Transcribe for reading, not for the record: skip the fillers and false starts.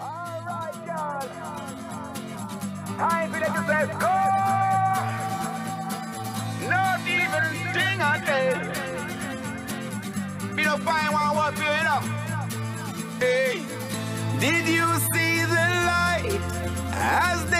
Alright, girl. Time for them to say go. Not even thing I tell. Me no find one what you know. Hey, did you see the light as